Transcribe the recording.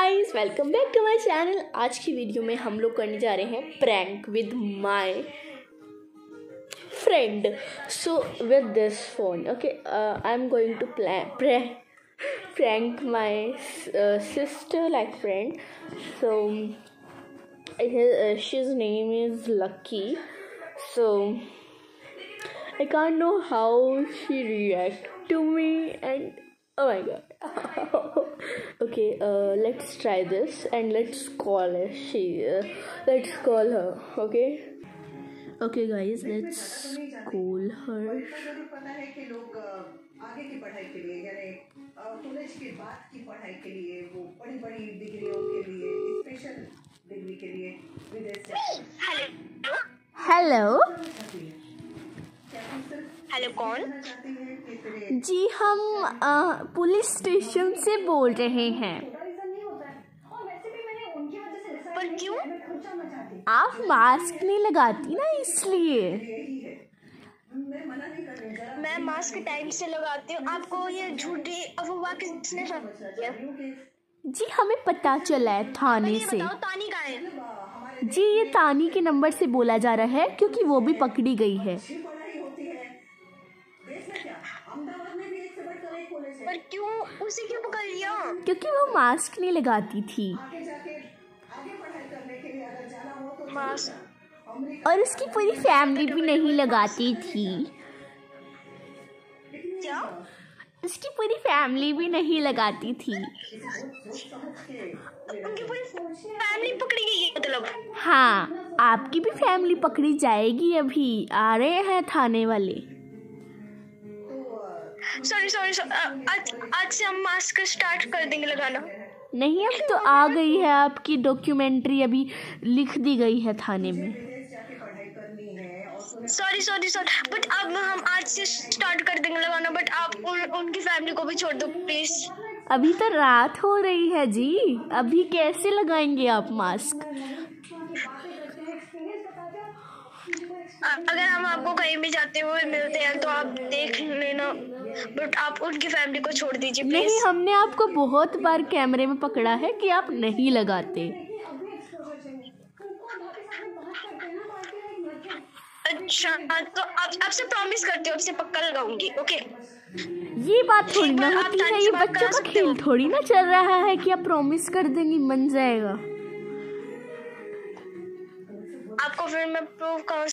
Guys, welcome back to my channel. आज की video में हम लोग करने जा रहे हैं prank with my friend. So with this phone okay, I am going to prank my sister like friend. So she's name is Lucky. So I can't know how she react to me and oh my god. Okay, let's try this and let's call her. Let's call her. Okay guys, let's call her. पता है कि लोग आगे की पढ़ाई के लिए यानी कॉलेज के बाद की पढ़ाई के लिए वो बड़ी बड़ी डिग्रियों के लिए स्पेशल डिग्री के लिए विदेश जाते हेलो हेलो, कौन? जी, हम पुलिस स्टेशन से बोल रहे हैं। पर क्यों? आप मास्क नहीं लगाती ना, इसलिए। मैं मास्क टाइम से लगाती हूँ। आपको ये झूठी अफवाह किसने फैलाया? जी, हमें पता चला है थाने से। बताओ, तानी कहाँ है? जी, ये तानी के नंबर से बोला जा रहा है क्योंकि वो भी पकड़ी गई है। पर क्यों? उसे क्यों पकड़ लिया? क्योंकि वो मास्क नहीं लगाती थी मास्क। और उसकी पूरी फैमिली भी नहीं लगाती थी। क्या? उसकी पूरी फैमिली भी नहीं लगाती थी। उनकी पूरी फैमिली पकड़ी गई है मतलब? हाँ, आपकी भी फैमिली पकड़ी जाएगी। अभी आ रहे हैं थाने वाले। सॉरी, आज से हम मास्क स्टार्ट कर देंगे लगाना। नहीं, अब तो आ गई है आपकी डॉक्यूमेंट्री, अभी लिख दी गई है थाने में। सॉरी, बट अब हम आज से स्टार्ट कर देंगे लगाना। बट आप उनकी फैमिली को भी छोड़ दो प्लीज। अभी तो रात हो रही है जी, अभी कैसे लगाएंगे आप मास्क? अगर हम आपको कहीं भी जाते हुए मिलते हैं तो आप देख लेना, बट आप उनकी फैमिली को छोड़ दीजिए प्लीज। नहीं, हमने आपको बहुत बार कैमरे में पकड़ा है कि आप नहीं लगाते। अच्छा, तो आपसे प्रॉमिस करती हूँ, आपसे पक्का लगाऊंगी। ओके, ये बात थोड़ी ना होती है, ये बच्चों का खेल थोड़ी ना चल रहा है कि आप प्रॉमिस कर देंगी बन जाएगा। आपको फिर मैं प्रूव